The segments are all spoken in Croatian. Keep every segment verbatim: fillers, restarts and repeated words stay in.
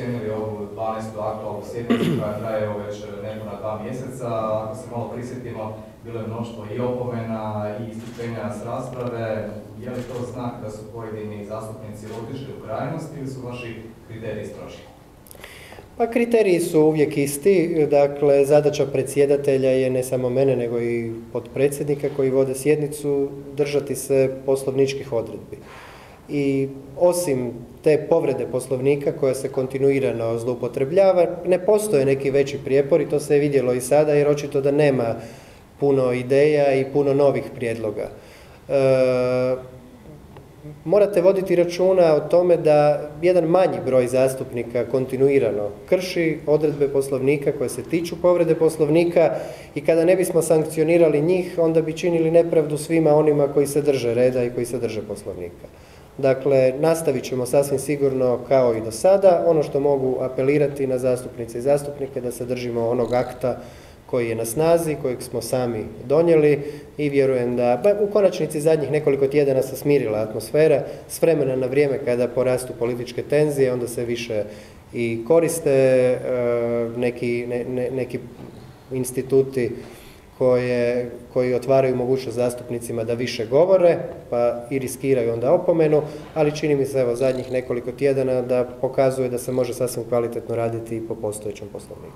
ocijenili ovu dvanaestu aktualnu sjednicu koja traje evo već nepuna dva mjeseca. Ako se malo prisjetimo, bilo je mnoštvo i opomena i isključenja s rasprave. Je li to znak da su pojedini zastupnici otišli u krajnost ili su vaši kriteriji stroži? Pa kriteriji su uvijek isti, dakle zadaća predsjedatelja je ne samo mene nego i potpredsjednika koji vode sjednicu držati se poslovničkih odredbi. I osim te povrede poslovnika koja se kontinuirano zloupotrebljava, ne postoje neki veći prijepori, to se je vidjelo i sada jer očito da nema puno ideja i puno novih prijedloga. E, Morate voditi računa o tome da jedan manji broj zastupnika kontinuirano krši odredbe poslovnika koje se tiču povrede poslovnika i kada ne bismo sankcionirali njih, onda bi činili nepravdu svima onima koji se drže reda i koji se drže poslovnika. Dakle, nastavit ćemo sasvim sigurno kao i do sada. Ono što mogu apelirati na zastupnice i zastupnike da se držimo onog akta koji je na snazi, kojeg smo sami donijeli i vjerujem da, ba, u konačnici zadnjih nekoliko tjedana se smirila atmosfera, s vremena na vrijeme kada porastu političke tenzije, onda se više i koriste e, neki, ne, ne, neki instituti koje, koji otvaraju mogućnost zastupnicima da više govore, pa i riskiraju onda opomenu, ali čini mi se evo zadnjih nekoliko tjedana da pokazuje da se može sasvim kvalitetno raditi i po postojećem poslovniku.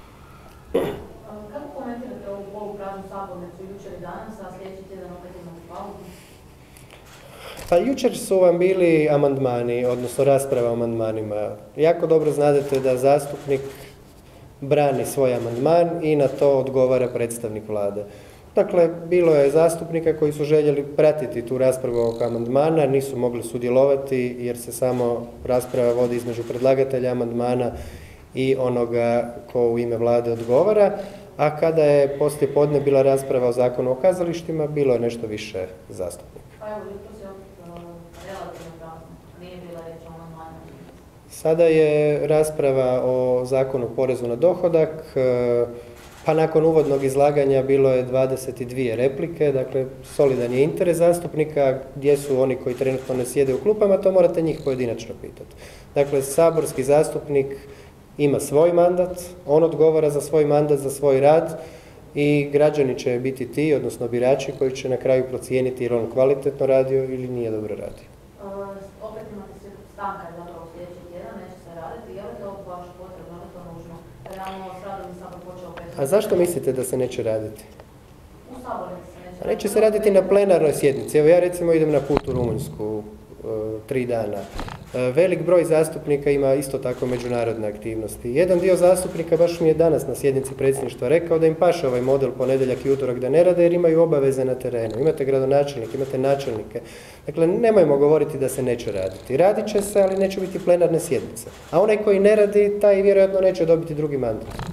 Kako komentirate ovu polupraznu sabornicu jučer i danas, a sljedeći tjedan opet imamo pauzu? Pa jučer su vam bili amandmani, odnosno rasprava o amandmanima. Jako dobro znadete da zastupnik brani svoj amandman i na to odgovara predstavnik vlade. Dakle, bilo je zastupnika koji su željeli pratiti tu raspravu oko amandmana, nisu mogli sudjelovati jer se samo rasprava vodi između predlagatelja amandmana i onoga ko u ime vlade odgovara, a kada je poslije podne bila rasprava o zakonu o kazalištima, bilo je nešto više zastupnika. Pa evo, jutro se relativno prazno, nije bila reč o amandmanu. Sada je rasprava o zakonu o porezu na dohodak, pa nakon uvodnog izlaganja bilo je dvadeset dvije replike, dakle solidan je interes zastupnika, gdje su oni koji trenutno ne sjede u klupama, to morate njih pojedinačno pitati. Dakle, saborski zastupnik ima svoj mandat, on odgovara za svoj mandat, za svoj rad i građani će biti ti, odnosno birači, koji će na kraju procijeniti je li on kvalitetno radio ili nije dobro radio. Uh, opet imate se stanka zapravo sljedeći tjedan, neće se raditi, je li to baš potrebno, je li to nužno? Realno s radom je Sabor počeo opet... A zašto mislite da se neće raditi? U Sabornici se neće raditi. A neće se raditi na plenarnoj sjednici. Evo ja recimo idem na put u Rumunjsku tri dana. Velik broj zastupnika ima isto tako međunarodne aktivnosti. Jedan dio zastupnika baš mi je danas na sjednici predsjedništva rekao da im paše ovaj model ponedjeljak i utorak da ne rade jer imaju obaveze na terenu. Imate gradonačelnike, imate načelnike. Dakle, nemojmo govoriti da se neće raditi. Radit će se, ali neće biti plenarne sjednice. A onaj koji ne radi, taj vjerojatno neće dobiti drugi mandat.